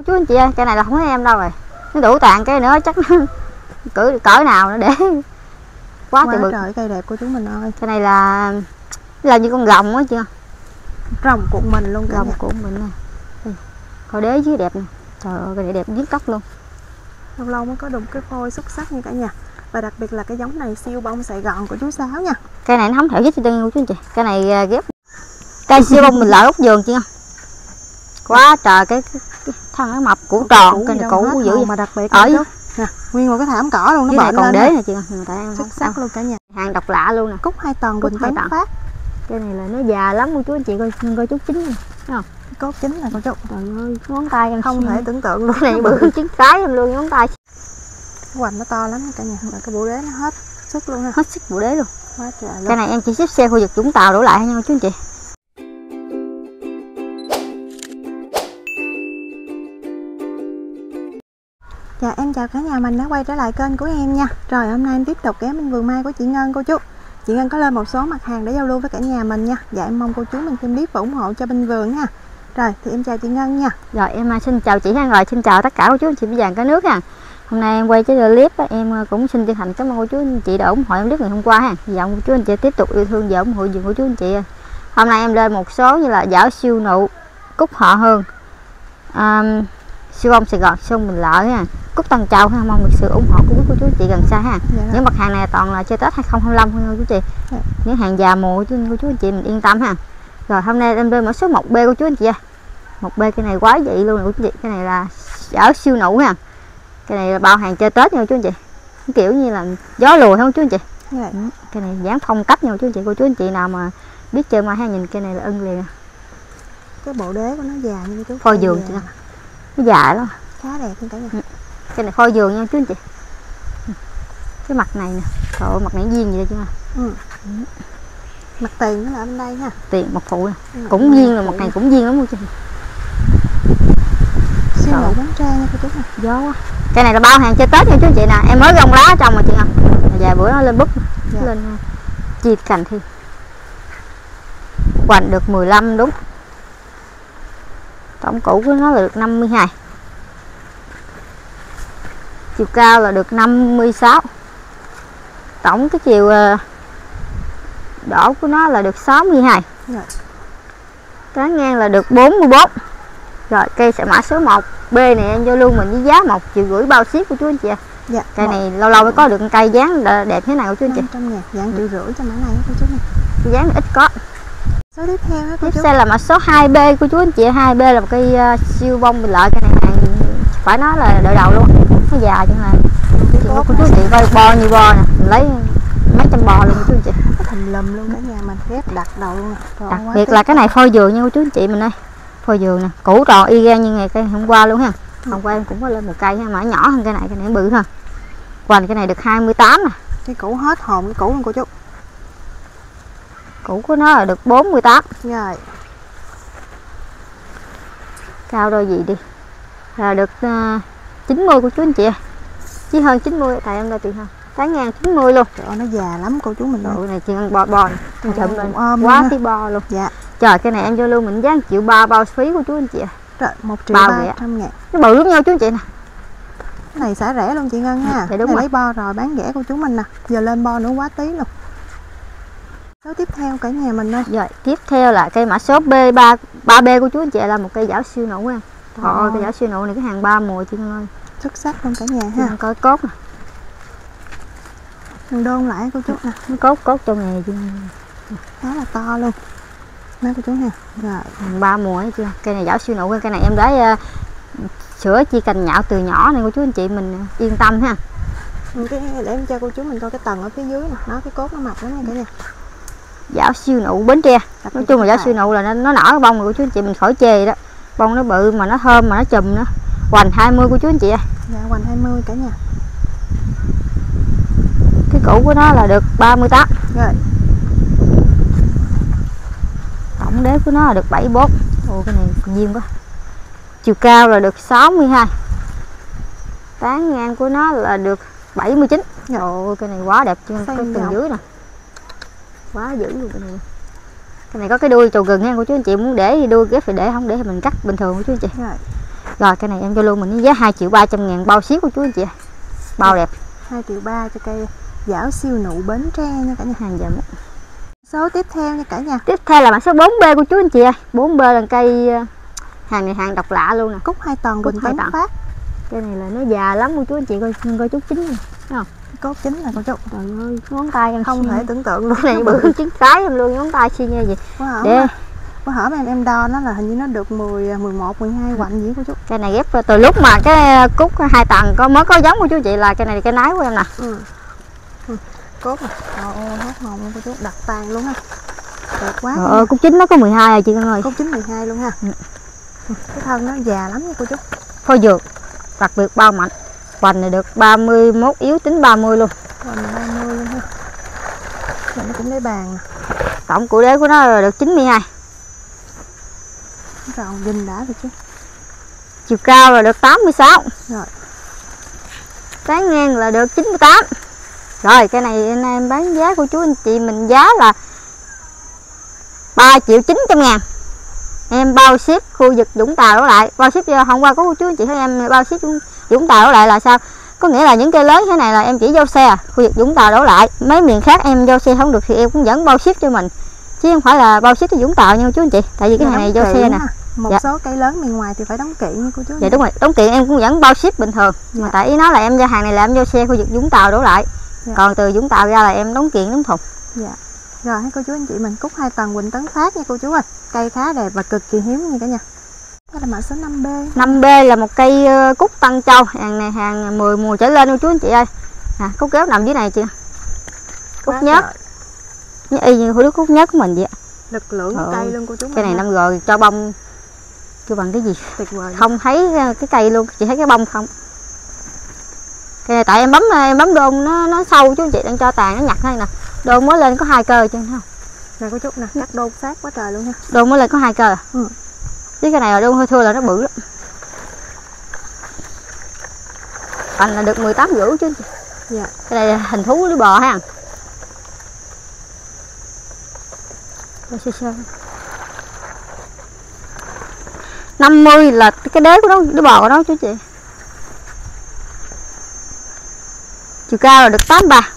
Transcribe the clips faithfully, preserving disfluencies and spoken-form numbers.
Chú anh chị ơi, cái này là không thấy em đâu rồi. Nó đủ tàn cái nữa chắc nó cỡ cỡ nào nữa để quá, quá trời bự. trời cây đẹp của chúng mình ơi. Cái này là là như con rồng á chưa? Rồng cuộn mình luôn cả Rồng nhà. cuộn mình nè. Coi đế dưới đẹp nè. Trời ơi cái này đẹp giết tóc luôn. Lâu lâu mới có được cái phôi xuất sắc như cả nhà. Và đặc biệt là cái giống này siêu bông Sài Gòn của chú Sáu nha. Cây này nó không thể ghép cho đơn chú anh chị. Cái này ghép cây siêu bông mình lợi ốc vườn chưa? Quá trời cái, cái, cái thân nó mập củ tròn, cái này củ dữ mà đặc biệt ở nè, nguyên một cái thảm cỏ luôn, nó bệnh lên. Còn đế nè chị, xuất sắc luôn cả nhà. Hàng độc lạ luôn nè. Cúc hai tầng bình tấn phát. Cái này là nó già lắm cô chú anh chị, coi coi chút chín nè, thấy không? Cốt chín là cô chú. Trời ơi, ngón tay em không thể tưởng tượng luôn. Cái này bự trứng cái em luôn, ngón tay. Cái hoành nó to lắm cả nhà. Và cái bộ đế nó hết sức luôn ha. Hết sức bộ đế luôn. Quá trời luôn. Cái này em chỉ xếp xe khu vực Vũng Tàu đổ lại nha chú anh chị. Dạ em chào cả nhà mình đã quay trở lại kênh của em nha. Rồi hôm nay em tiếp tục ghé bên vườn mai của chị Ngân cô chú. Chị Ngân có lên một số mặt hàng để giao lưu với cả nhà mình nha. Dạ em mong cô chú mình thêm clip và ủng hộ cho bên vườn nha. Rồi thì em chào chị Ngân nha. Rồi em xin chào chị ha, rồi xin chào tất cả cô chú anh chị vàng cả nước ha. Hôm nay em quay cái clip em cũng xin chân thành cảm ơn cô chú anh chị đã ủng hộ em clip ngày hôm qua ha. Dạ cô chú anh chị tiếp tục yêu thương và ủng hộ vườn của chú anh chị. Hôm nay em lên một số như là giảo siêu nụ, cúc họ hương, um, siêu bông Sài Gòn, sông Bình Lợi ha, cúc Tân Châu ha, mong được sự ủng hộ của cô chú chị gần xa ha. Dạ những mặt hàng này toàn là chơi Tết hai không hai lăm thôi cô chú chị. Dạ. Những hàng già mùa của cô chú anh chị mình yên tâm ha. Rồi hôm nay em lên mã số một B của chú anh chị. một B cái này quá vậy luôn nè cô chú chị. Cái này là giảo siêu nụ ha. Cái này là bao hàng chơi Tết nha cô chú anh chị. Cái kiểu như là gió lùi không chú anh chị. Dạ. Cái này dáng phong cách nha cô chú anh chị. Cô chú anh chị nào mà biết chơi mai ha, nhìn cái này là ưng liền. Cái bộ đế của nó già như chú. Phôi giường chị. Nó dài lắm. Khá đẹp luôn cả nhà. Cái này phôi giường nha chú anh chị. Cái mặt này nè, trời ơi, mặt này viên vậy chứ. Ừ. Ừ. Mặt tiền nó là bên đây ha. Tiền mặt phụ nè. Ừ, cũng viên rồi, mặt này cũng viên lắm luôn chị. Siêu nụ bán tre nha cô chú nè. Gió quá. Cái này là bao hàng chơi Tết nha chú anh chị nè. Em mới gông lá ở trong mà chị nè. Vài bữa nó lên búp. Dạ. Lên chia cành thì hoành được mười lăm đúng. Tổng củ của nó là được năm mươi hai. Chiều cao là được năm mươi sáu. Tổng cái chiều đỏ của nó là được sáu mươi hai. Rồi. Tán ngang là được bốn mươi bốn. Rồi cây sẽ mã số một B này em vô luôn mình với giá một triệu rưỡi bao ship của chú anh chị. Dạ. Cây này lâu lâu mới có được cây dáng đẹp thế này của chú anh chị. Trong nhà dạng triệu rưỡi cho mã này của chú này. Cái dáng ít có. Số tiếp theo đó cô tiếp chú. theo là mã số hai B của chú anh chị. hai B là một cây uh, siêu bông Bình Lợi. Cây này hàng phải nói là đợi đầu luôn. Nó già chẳng là cô chú anh chị coi bo như bo nè, mình lấy mấy trăm bò luôn chú anh chị. Thùm lùm luôn cả nhà mình ghép đặt đầu luôn nè. Đặc biệt là cái này phôi giường nha cô chú anh chị mình ơi. Phôi giường nè, củ tròn y gan như ngày cây hôm qua luôn ha. Hôm qua em cũng có lên một cây ha, mà nhỏ hơn cây này, cây này bự hơn. Hoành cái này được hai mươi tám nè. Cái củ hết hồn cái củ luôn cô chú. Củ của nó là được bốn mươi tám. Rồi. Cao đôi gì đi. Là được uh, chín mươi của chú anh chị. Chỉ hơn chín mươi tại em đây tiền hơn. Tán ngang chín mươi luôn. Trời ơi, nó già lắm cô chú mình. Độ này chị ăn bo bo này. Em chụm lên quá tí bo luôn. Dạ. Trời cái này em vô luôn mình giá một triệu ba bao phí của chú anh chị. Trời một triệu ba trăm ngàn. Nó bự lắm nhau chú anh chị nè. Cái này xả rẻ luôn chị Ngân ha. Thì đúng rồi. Lấy bo rồi bán rẻ của chú mình nè. Giờ lên bo nữa quá tí luôn. Số tiếp theo cả nhà mình ơi. Rồi tiếp theo là cây mã số B ba ba B của chú anh chị là một cây giảo siêu nụ nha. Trời ơi cây giảo siêu nụ này cái hàng ba mùa chị ơi. Xuất sắc luôn cả nhà ha. Chị coi cốt nè. Đừng đôn lại cô chú nè. Nó cốt cốt trong này chị. Khá là to luôn. Nói cô chú ha. Rồi hàng ba mùa ấy chưa. Cây này giảo siêu nụ, cây này em lấy uh, sữa chi cành nhạo từ nhỏ này cô chú anh chị mình yên tâm ha. Cái để em cho cô chú mình coi cái tầng ở phía dưới nè, nó cái cốt nó mập lắm nha cả nhà. Giảo siêu nụ Bến Tre. Nói chung là giảo siêu nụ là nó, nó nở cái bông rồi của chú anh chị mình khỏi chê đó. Bông nó bự mà nó thơm mà nó chùm nữa. Hoành hai mươi của chú anh chị. Dạ hoành hai mươi cả nhà. Cái củ của nó là được ba mươi tám. Rồi. Tổng đế của nó là được bảy mươi bốn. Ồ cái này viên quá. Chiều cao là được sáu mươi hai. Tán ngang của nó là được bảy mươi chín. Ồ cái này quá đẹp chưa. Cái phần dưới nè. Quá dữ luôn cái này. Cái này có cái đuôi trầu gừng nha cô chú anh chị, muốn để thì đuôi ghép phải để, không để thì mình cắt bình thường của chú anh chị. Rồi. Rồi cái này em cho luôn mình với giá hai triệu ba trăm ngàn bao ship của chú anh chị. Bao đẹp. hai triệu ba cho cây giảo siêu nụ Bến Tre nha cả nhà. Hàng giảm. Số tiếp theo nha cả nhà. Tiếp theo là mã số bốn B của chú anh chị ơi. bốn B là cây hàng này hàng độc lạ luôn nè. Cúc hai tầng Quỳnh Tấn Phát. Cái này là nó già lắm của chú anh chị, coi coi chút chín này. Thấy không? Cốt chín là con chú. Trời ơi, ngón tay em không thể tưởng tượng luôn. Cái này bự trứng cái em luôn, ngón tay xi như vậy. Quá hở. Để quá hở em em đo nó là hình như nó được mười, mười một, mười hai quạnh gì của chú. Cái này ghép từ lúc mà cái cúc hai tầng có mới có giống của chú chị, là cái này cái nái của em nè. Ừ. Ừ. Cốt nè. Trời ơi, hết hồn luôn cô chú, đặt tàn luôn ha. Đẹp quá. Trời ơi, cúc chín nó có mười hai rồi chị ơi. Cúc chín mười hai luôn ha. Ừ. Cái thân nó già lắm nha cô chú. Phôi dược, đặc biệt bao mạnh. Hoành này được ba mươi mốt, yếu tính ba mươi luôn. Hoành ba mươi luôn ha. Rồi nó cũng lấy bàn nè. Tổng của đế của nó là được chín mươi hai. Rồi nhìn đã rồi chứ. Chiều cao là được tám mươi sáu. Rồi. Tán ngang là được chín mươi tám. Rồi cái này em bán giá của chú anh chị mình giá là ba triệu chín trăm ngàn. Em bao ship khu vực Vũng Tàu đổ lại. Bao ship hôm qua có chú anh chị thấy em bao ship Vũng Tàu đổ lại là sao? Có nghĩa là những cây lớn thế này là em chỉ giao xe khu vực Vũng Tàu đổ lại. Mấy miền khác em giao xe không được thì em cũng vẫn bao ship cho mình, chứ không phải là bao ship cho Vũng Tàu nha chú anh chị. Tại vì cái này này giao xe nè. Một dạ. số cây lớn miền ngoài thì phải đóng kiện như cô chú. Dạ đúng rồi, đóng kiện em cũng vẫn bao ship bình thường. Dạ. Mà tại ý nói là em giao hàng này là em giao xe khu vực Vũng Tàu đổ lại. Dạ. Còn từ Vũng Tàu ra là em đóng kiện đóng thùng. Dạ. Rồiให้cô chú anh chị mình cúc hai tầng Quỳnh Tấn Phát nha cô chú ơi. Cây khá đẹp và cực kỳ hiếm nha cả nhà. Đây là mã số năm B. năm B là một cây cúc Tân Châu, hàng này hàng mười mùa trở lên cô chú anh chị ơi. À, cúc kéo nằm dưới này chưa? Cúc nhớt. Như y như đứa cúc nhớt của mình vậy. Lực lượng của cây luôn cô chú. Cái này năm G cho bông chưa bằng cái gì. Tuyệt vời. Không thấy cái cây luôn, chỉ thấy cái bông không. Cái này tại em bấm em bấm đôn nó nó sâu chú anh chị, đang cho tàn nó nhặt đây nè. Đôn mới lên có hai cơ chứ không? Nè cô chú nè, cắt đôn sát quá trời luôn ha. Đôn mới lên có hai cơ à? Ừ. Chứ cái này là đôn hơi thưa là nó bự lắm. Thành là được mười tám rưỡi chứ. Dạ. Cái này là hình thú lưỡi bò ha. Sơ sơ. năm mươi là cái đế của nó, lưỡi bò của nó chú chị. Chiều cao là được tám mươi ba.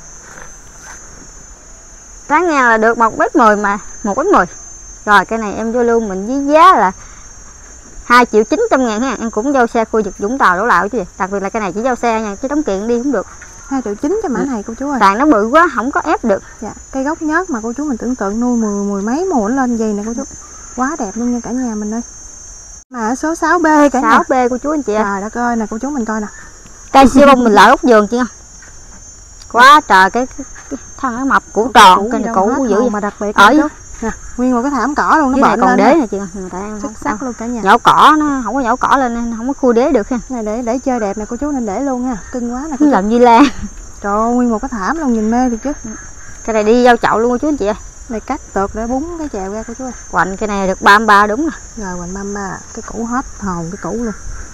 Tán ngang là được một mét mười mà, một mét mười. Rồi cái này em vô luôn mình với giá là hai triệu chín trăm ngàn ha. Em cũng giao xe khu vực Vũng Tàu đổ lại chứ. Đặc biệt là cái này chỉ giao xe nha, chứ đóng kiện đi cũng được. hai triệu chín cho mã này cô chú ơi. Tàn nó bự quá, không có ép được. Dạ, cây gốc nhớt mà cô chú mình tưởng tượng nuôi mười, mười mấy mùa nó lên gì nè cô chú. Quá đẹp luôn nha cả nhà mình ơi. Mã số sáu B cả nhà. sáu B của chú anh chị ơi. Trời đất ơi nè cô chú mình coi nè. Cây siêu bông mình lợi gốc vườn chưa? Quá trời cái, cái, cái thân nó mập củ tròn, cây này củ dữ mà đặc biệt ở nè, nguyên một cái thảm cỏ luôn, nó bậy còn lên đế này chị ơi. Tại em xuất sắc luôn cả nhà. Nhổ cỏ nó không có nhổ cỏ lên nên không có khui đế được ha. Này để để chơi đẹp nè cô chú nên để luôn ha, cưng quá nè. Làm như lan. Trời ơi, nguyên một cái thảm luôn nhìn mê được chứ. Cái này đi giao chậu luôn chú anh chị ơi. Này cắt tược để búng cái chèo ra cô chú ơi. Hoành cái này được ba mươi ba đúng nè. Rồi hoành ba mươi ba, cái củ hết hồn cái củ luôn.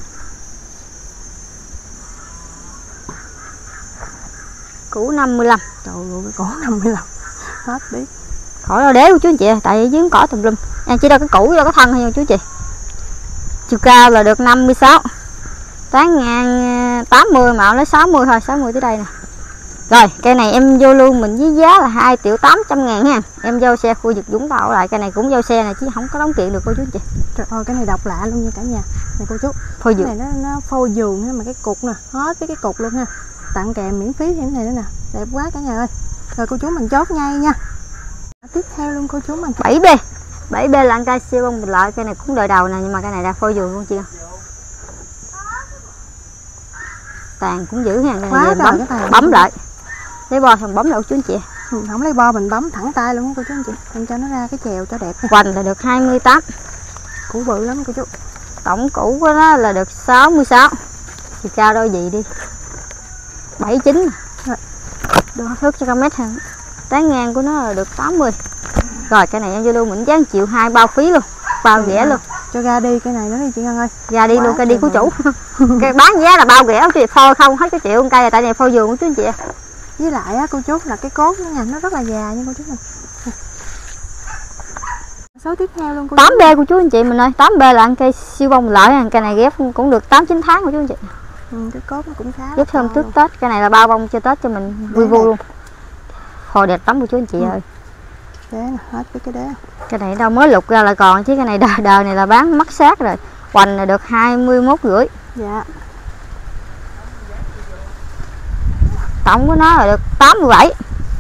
Củ năm mươi lăm. Trời ơi cái củ năm mươi lăm. Hết biết. Khỏi đâu đế của chú anh chị ơi, tại dưới cỏ tùm lum. Em chỉ đâu cái củ vô cái thân thôi nha chú chị. Chiều cao là được năm mươi sáu. Tán ngang tám mươi mà lấy sáu mươi thôi, sáu mươi tới đây nè. Rồi, cây này em vô luôn mình với giá là hai triệu tám trăm ngàn ha. Em giao xe khu vực Vũng Tàu lại, cây này cũng giao xe này chứ không có đóng kiện được cô chú chị. Trời ơi cái này độc lạ luôn nha cả nhà. Này cô chú. Phôi giường. Cái này nó nó phôi giường ha, mà cái cục nè, hết với cái cục luôn ha. Tặng kèm miễn phí thêm này nữa nè. Đẹp quá cả nhà ơi. Rồi cô chú mình chốt ngay nha. Tiếp theo luôn cô chú mình. bảy B. bảy B là cây siêu bông mình lợi, cây này cũng đời đầu nè, nhưng mà cây này đã phôi giường luôn chị ơi. Tàn cũng giữ ha, quá rồi bấm, cái bấm lại. Lấy bo xong bấm lại chú anh chị. Ừ, không lấy bo mình bấm thẳng tay luôn cô chú anh chị. Em cho nó ra cái chèo cho đẹp. Hoành là được hai mươi tám. Củ bự lắm cô chú. Tổng củ của nó là được sáu mươi sáu. Chiều cao đôi gì đi. bảy mươi chín. Rồi. Đo thước cho mét hơn. Tán ngang của nó là được tám mươi. Rồi cái này em vô luôn mình giá một triệu hai bao phí luôn. Bao rẻ luôn. Cho ra đi cái này nó đi chị Ngân ơi. Ra đi quá luôn, cây đi của chủ. Cái bán giá là bao rẻ chị, phôi không hết cái triệu cây, tại này phôi giường của chú anh chị. Với lại á cô chú là cái cốt nó nha, nó rất là già nha cô chú này. Số tiếp theo luôn cô tám chú. B của chú anh chị mình ơi. Tám B là ăn cây siêu bông lợi, cây này ghép cũng được tám chín tháng của chú anh chị. Ừ, cái cốt nó cũng khá Ghép thơm trước Tết, cái này là bao bông cho Tết cho mình vui vui luôn. Hồi đẹp lắm của chú anh chị ừ. ơi. Đế nè, hết với cái đế. Cái này đâu mới lục ra là còn, chứ cái này đời, đời này là bán mất sát rồi. Hoành là được hai mươi mốt rưỡi. Dạ. Tổng của nó là được tám mươi bảy.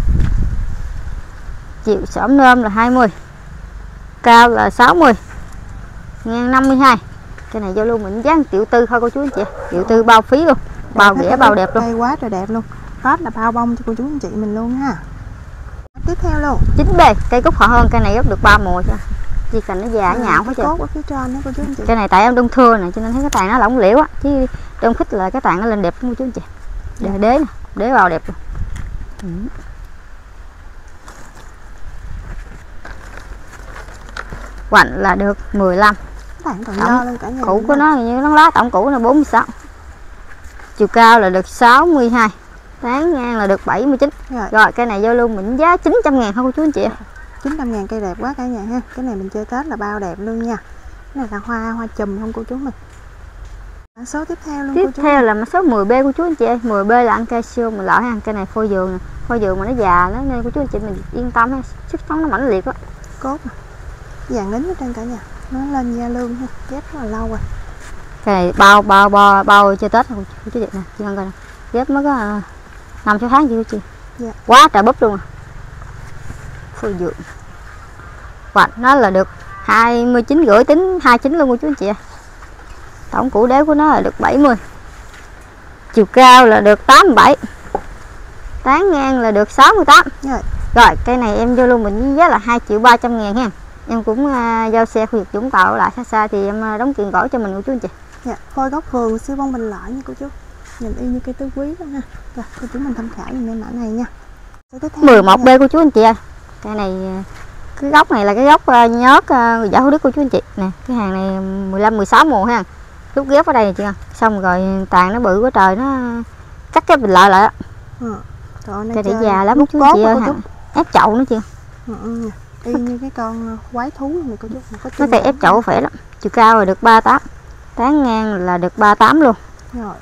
Chiều xổm nôm là hai mươi. Cao là sáu mươi. Ngang năm mươi hai. Cái này giao lưu mình giá triệu tư thôi cô chú anh chị. Triệu tư bao phí luôn. Bao rẻ bao đẹp luôn. Cây quá trời đẹp luôn. Tết là bao bông cho cô chú anh chị mình luôn ha. Tiếp theo luôn. chín B, cây cúc họ hơn, cây này gấp được ba mùa chứ. Chỉ cần nó già ừ, nhạo hết cốt ở phía trên đó cô chú anh chị. Cái này tại em đông thưa này cho nên thấy cái tàn nó lỏng liễu á, chứ đông khích là cái tàn nó lên đẹp cô chú anh chị. Để dạ. Đế nè, đế vào đẹp luôn. Ừ. Hoành là được mười lăm. Tàn còn do luôn cả nhà. Củ của nó như nó lá tổng củ là bốn mươi sáu. Chiều cao là được sáu mươi hai. Tán ngang là được bảy mươi chín. Rồi, rồi cái này giao lưu mình giá chín trăm ngàn thôi cô chú anh chị. chín trăm ngàn cây đẹp quá cả nhà ha. Cái này mình chơi Tết là bao đẹp luôn nha. Cái này là hoa hoa chùm không cô chú mình. Mã số tiếp theo luôn tiếp cô chú. Theo là mã số mười B cô chú anh chị ơi. mười B là ăn cây siêu mình lợi ha. Cây này phôi giường nè. Phôi giường mà nó già nó nên cô chú anh chị mình yên tâm ha. Sức sống nó mãnh liệt á. Cốt nè. Vàng nín ở trên cả nhà. Nó lên da lương ha. Ghép rất là lâu rồi. Cái này bao bao bao bao chơi Tết không cô chú chị nè. Chị ăn coi nè. Ghép mới có năm sáu tháng chị cô chị. Dạ. Quá trời búp luôn. Phôi giường. Hoành nó là được hai mươi chín rưỡi, tính hai mươi chín luôn cô chú anh chị. Tổng củ đế của nó là được bảy mươi. Chiều cao là được tám mươi bảy. Tán ngang là được sáu mươi tám. Rồi, rồi cây này em vô luôn mình với giá là hai triệu ba trăm ngàn ha. Em cũng uh, giao xe khu vực Vũng Tàu lại xa xa thì em uh, đóng tiền gửi cho mình cô chú anh chị. Dạ, phôi gốc vườn siêu bông bình lợi nha cô chú. Nhìn y như cây tứ quý luôn ha. Rồi, cô chú mình tham khảo dùm em mã này nha. mười một B cô chú anh chị ơi. Cây này cái gốc này là cái gốc uh, nhớt uh, giả hữu đức cô chú anh chị nè. Cái hàng này mười lăm mười sáu mùa ha. Lúc ghép ở đây nè chị ơi. Xong rồi tàn nó bự quá trời, nó cắt cái bình lợi lại á. Ừ. Cây này già lắm chú anh chị ơi. Ép chậu nữa chị. Ừ, ừ. Y như cái con quái thú này cô chú. Nó cây ép chậu khỏe lắm. Chiều cao là được ba mươi tám. Tán ngang là được ba mươi tám luôn. Rồi.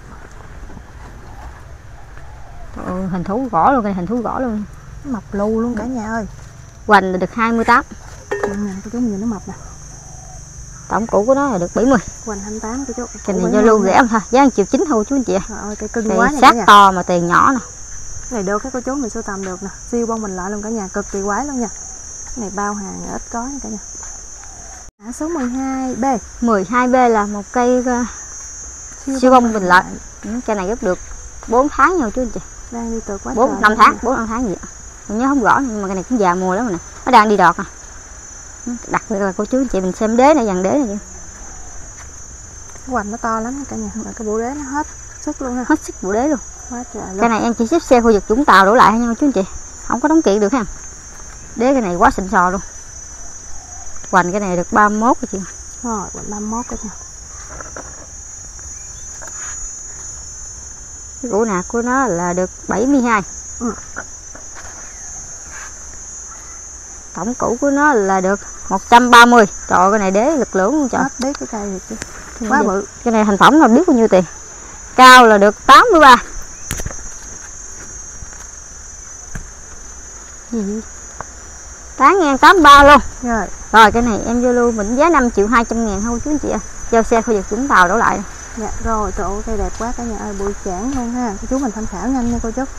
Ừ, hình thú gõ luôn, cái hình thú gõ luôn. Mập lù luôn cả nhà ơi. Hoành là được hai mươi tám. Nè, cô chú nhìn nó mập nè. Tổng củ của nó là được bảy mươi. Hoành hai mươi tám cô chú. Cái này giao lưu rẻ không thôi, giá một triệu chín thôi chú anh chị ạ. Trời ơi, cây cưng quá này sát to mà tiền nhỏ nè. Cái này được các cô chú mình sưu tầm được nè, siêu bông mình lại luôn cả nhà, cực kỳ quái luôn nha. Cái này bao hàng ít có nha cả nhà. Mã số mười hai B. mười hai B là một cây uh, siêu, siêu bông bình lợi. Cây này gấp được bốn tháng nha chú anh chị. Đang đi từ quá bốn năm tháng, bốn năm tháng gì ạ. Mình nhớ không rõ nhưng mà cái này cũng già mùa lắm rồi nè. Nó đang đi đọt nè. Đặc biệt là cô chú anh chị mình xem đế này, dàn đế này chị. Cái hoành nó to lắm cả nhà, mà cái bộ đế nó hết sức luôn ha. Hết sức bộ đế luôn. Quá trời luôn. Cái này em chỉ xếp xe khu vực Vũng Tàu đổ lại nha chú anh chị. Không có đóng kiện được ha. Đế cái này quá xịn sò luôn. Hoành cái này được ba mươi mốt rồi chị. Rồi, hoành ba mươi mốt rồi nha. Cái củ nạc của nó là được bảy mươi hai. Ừ. Tổng củ của nó là được một trăm ba mươi. Trời ơi, cái này đế lực lưỡng luôn trời. Hết đế cái cây rồi chứ. Quá bự. Cái này thành phẩm là biết bao nhiêu tiền. Cao là được tám mươi ba. Gì? Tán ngang tám mươi ba luôn. Rồi. Rồi cái này em vô lưu mình giá năm triệu hai trăm ngàn thôi chú anh chị ạ. Giao xe khu vực Vũng Tàu đổ lại. Dạ rồi, trời ơi cây đẹp quá cả nhà ơi, bụi chản luôn ha. Cô chú mình tham khảo nhanh nha cô chú.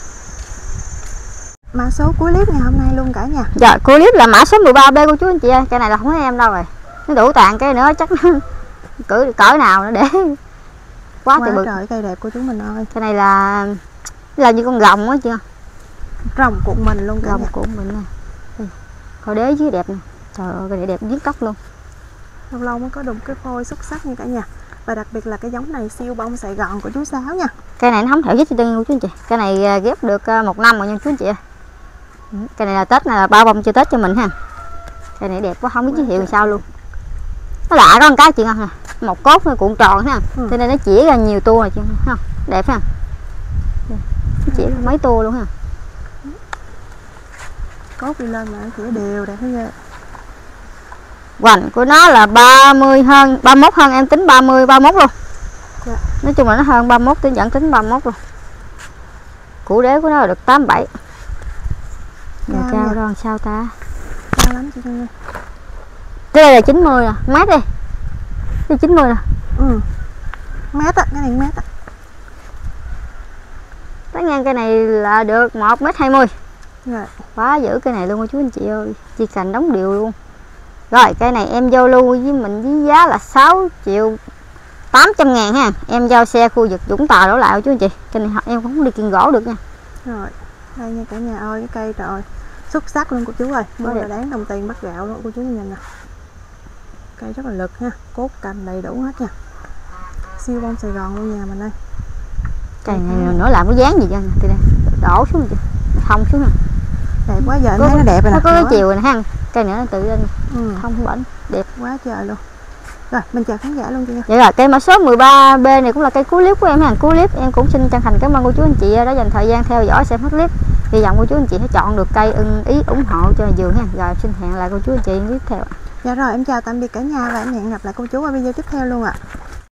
Mã số cuối clip ngày hôm nay luôn cả nhà. Dạ, cuối clip là mã số mười ba B cô chú anh chị ơi. Cái này là không có em đâu rồi. Nó đủ tàn cái nữa chắc nó cỡ cỡ nào nữa để quá, quá trời bự. Trời cây đẹp cô chú mình ơi. Cái này là là như con rồng á chị. Rồng cuộn mình luôn cả rồng nhà. Cuộn mình nè. Coi đế dưới đẹp nè. Trời ơi cái này đẹp giết tóc luôn. Lâu lâu mới có đụng cái phôi xuất sắc như cả nhà. Và đặc biệt là cái giống này siêu bông Sài Gòn của chú Sáu nha. Cái này nó không thể với tư của chú anh chị. Cái này ghép được một năm rồi nha chú anh chị. Cái này là Tết này là bao bông cho Tết cho mình ha. Cái này đẹp quá không biết giới thiệu làm sao luôn. Nó lạ có một cái chị ngon nè. Một cốt nó cuộn tròn ha. Ừ. Cho nên nó chỉ ra nhiều tua rồi chị không? Đẹp ha. Nó chỉ mấy tua luôn ha. Cốt đi lên mà chỉ đều đẹp thế. Hoành của nó là ba mươi hơn, ba mươi mốt hơn, em tính ba mươi, ba mươi mốt luôn. Dạ. Nói chung là nó hơn ba mươi mốt, tôi vẫn tính ba mươi mốt luôn. Củ đế của nó là được tám mươi bảy. Giờ cao đó sao ta? Cao lắm chị Ngân ơi. Cái đây là chín mươi nè, mét đi. Cái chín mươi nè. Ừ. Mét á, cái này mét á. Tán ngang cây này là được một mét hai mươi. Rồi. Quá giữ cây này luôn cô chú anh chị ơi. Chỉ cành đóng đều luôn. Rồi cây này em giao lưu với mình với giá là sáu triệu tám trăm ngàn ha. Em giao xe khu vực Vũng Tàu đổ lại cô chú anh chị. Cây này em cũng không đi kiên gỗ được nha. Rồi. Đây nha cả nhà ơi, cái cây trời ơi. Xuất sắc luôn cô chú ơi. Mua là đáng đồng tiền bắt gạo luôn cô chú nhìn nè. Cây rất là lực ha. Cốt cành đầy đủ hết nha. Siêu bông Sài Gòn luôn nhà mình đây. Cây này nữa làm cái dáng gì vậy? Thì đây, đổ xuống kìa. Thông xuống nè. Đẹp quá, giờ em thấy nó đẹp rồi nè. Nó có cái chiều này ha. Cây nữa nó tự lên. Ừ. Thông bẩn, đẹp quá trời luôn. Rồi, mình chào khán giả luôn chị nha. Vậy là cây mã số mười ba B này cũng là cây cuối clip của em ha. Cuối clip em cũng xin chân thành cảm ơn cô chú anh chị đã dành thời gian theo dõi xem hết clip. Hy vọng cô chú anh chị sẽ chọn được cây ưng ý ủng hộ cho vườn ha. Rồi xin hẹn lại cô chú anh chị tiếp theo. Dạ rồi, em chào tạm biệt cả nhà và em hẹn gặp lại cô chú ở video tiếp theo luôn ạ.